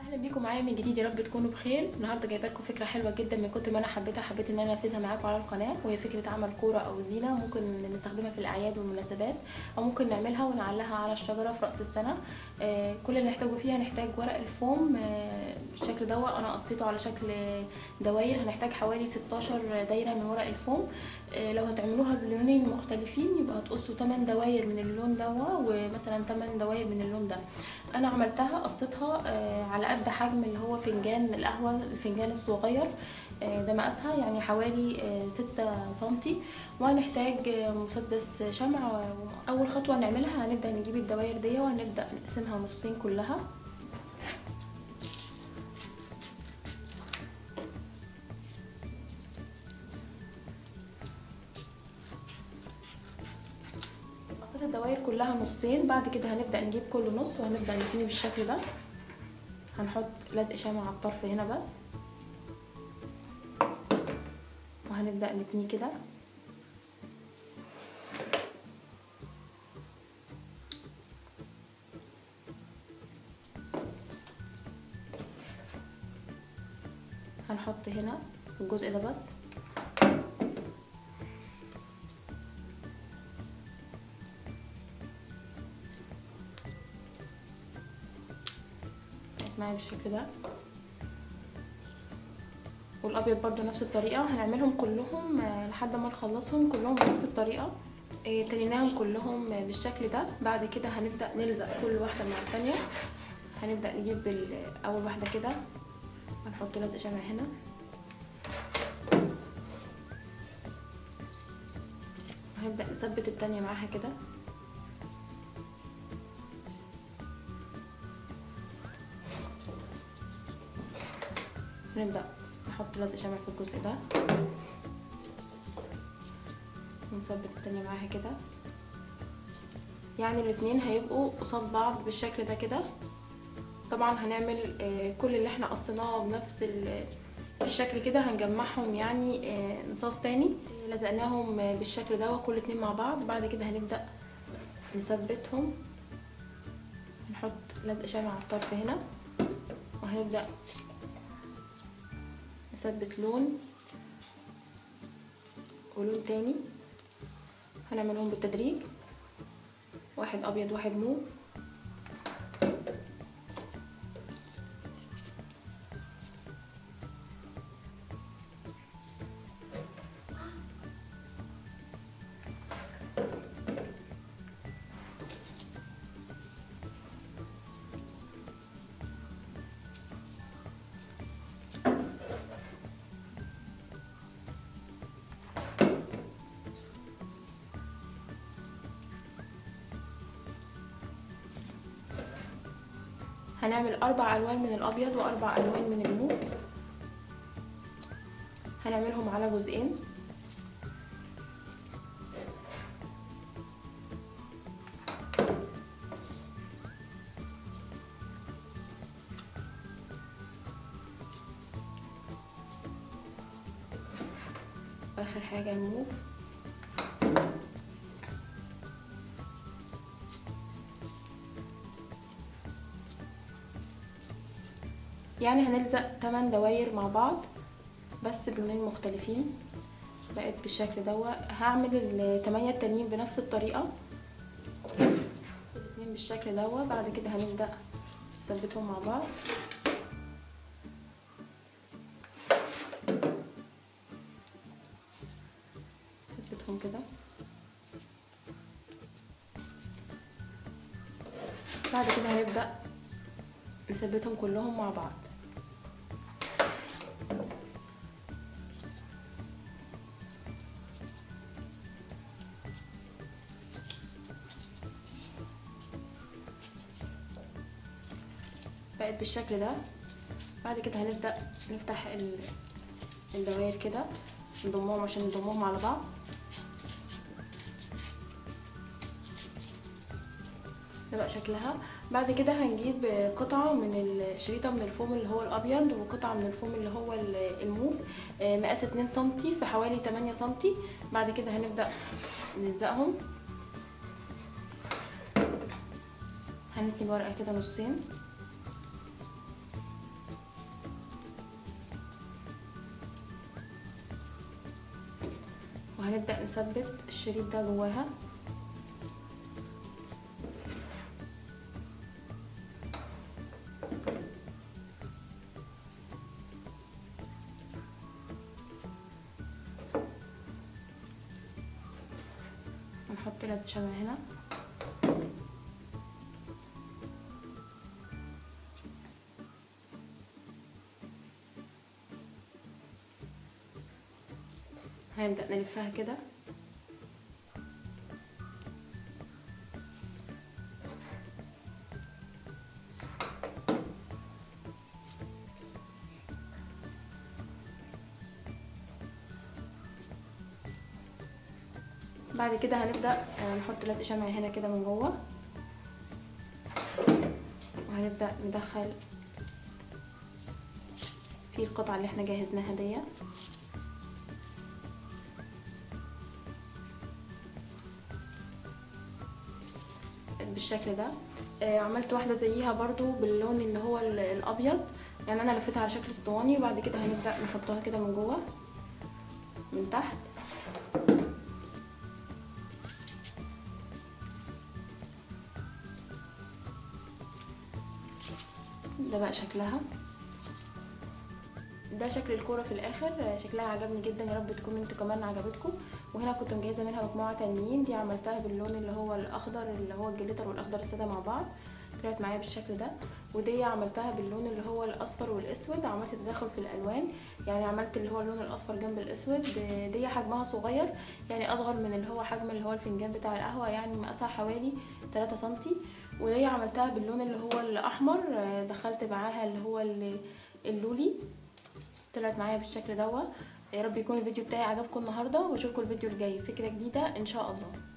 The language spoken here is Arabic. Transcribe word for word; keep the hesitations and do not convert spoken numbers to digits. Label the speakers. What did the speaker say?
Speaker 1: اهلا بيكم معايا من جديد، يا رب تكونوا بخير. النهارده جايبه لكم فكره حلوه جدا من كتر ما انا حبيتها حبيت ان انا انفذها معاكم على القناه، وهي فكره عمل كوره او زينه ممكن نستخدمها في الاعياد والمناسبات، او ممكن نعملها ونعلقها على الشجره في راس السنه. آه كل اللي نحتاجه فيها هنحتاج ورق الفوم آه بالشكل دوت، انا قصيته على شكل دواير. هنحتاج حوالي ستاشر دايره من ورق الفوم. آه لو هتعملوها بلونين مختلفين يبقى هتقصوا تمن دواير من اللون دوت ومثلا تمن دواير من اللون ده. انا عملتها قصيتها آه على قد حجم اللي هو فنجان القهوه، الفنجان الصغير آه ده مقاسها يعني حوالي آه ستة سنتي. وهنحتاج آه مسدس شمع ومقص. اول خطوه نعملها هنبدا نجيب الدواير دي وهنبدا نقسمها نصين كلها. قصيت الدواير كلها نصين، بعد كده هنبدا نجيب كل نص وهنبدا نتنيه بالشكل ده. هنحط لزق شمع على الطرف هنا بس، وهنبدأ نتنيه كده. هنحط هنا في الجزء ده بس، معايا بالشكل ده. والابيض برضو نفس الطريقه، هنعملهم كلهم لحد ما نخلصهم كلهم بنفس الطريقه. تنيناهم كلهم بالشكل ده. بعد كده هنبدا نلزق كل واحده مع الثانيه. هنبدا نجيب اول واحده كده هنحط لزق شمع هنا، وهنبدا نثبت الثانيه معاها كده. هنبدا نحط لزق شمع في الجزء ده ونثبت التانية معاها كده، يعني الاتنين هيبقوا قصاد بعض بالشكل ده كده. طبعا هنعمل كل اللي احنا قصيناه بنفس الشكل كده، هنجمعهم يعني نصاص تاني. لزقناهم بالشكل ده وكل اتنين مع بعض. بعد كده هنبدأ نثبتهم، نحط لزق شمع على الطرف هنا، وهنبدأ نثبت لون ولون تاني. هنعملهم بالتدريج، واحد ابيض واحد موف. هنعمل اربع الوان من الابيض واربع الوان من الموف، هنعملهم على جزئين. واخر حاجه الموف. يعني هنلزق تمن دواير مع بعض بس بلونين مختلفين. بقت بالشكل دوت. هعمل التمانية التانيين بنفس الطريقة، الاتنين بالشكل دوت. بعد كده هنبدأ نثبتهم مع بعض. نثبتهم كده. بعد كده هنبدأ نثبتهم كلهم مع بعض. بقت بالشكل ده. بعد كده هنبدأ نفتح الدوائر كده، نضمهم عشان نضمهم على بعض. ده بقى شكلها. بعد كده هنجيب قطعة من الشريطة من الفوم اللي هو الابيض، وقطعة من الفوم اللي هو الموف مقاس اتنين سنتي في حوالي تمانية سنتي. بعد كده هنبدأ نلزقهم. هنتني الورقة كده نصين وهنبدأ نثبت الشريط ده جواها. هنحط لزق شمع هنا. هنبدأ نلفها كده. بعد كده هنبدأ نحط لزق شمع هنا كده من جوه، وهنبدأ ندخل في القطعة اللي احنا جهزناها دي. بالشكل ده. عملت واحدة زيها برضو باللون اللي هو الابيض، يعني انا لفتها على شكل اسطواني، وبعد كده هنبدأ نحطها كده من جوه من تحت. ده بقى شكلها، ده شكل الكوره في الاخر. شكلها عجبني جدا، يا رب تكون انتوا كمان عجبتكم. وهنا كنت مجهزه منها مجموعه تانيين، دي عملتها باللون اللي هو الاخضر اللي هو الجليتر والاخضر الساده مع بعض، طلعت معايا بالشكل ده. ودي عملتها باللون اللي هو الاصفر والاسود، عملت تداخل في الالوان، يعني عملت اللي هو اللون الاصفر جنب الاسود. دي حجمها صغير، يعني اصغر من اللي هو حجم اللي هو الفنجان بتاع القهوه، يعني مقاسها حوالي ثلاثة سنتي. ودي عملتها باللون اللي هو الاحمر، دخلت معاها اللي هو اللولي، طلعت معايا بالشكل دوت. يا رب يكون الفيديو بتاعي عجبكم النهارده، واشوفكم الفيديو الجاي فكره جديده ان شاء الله.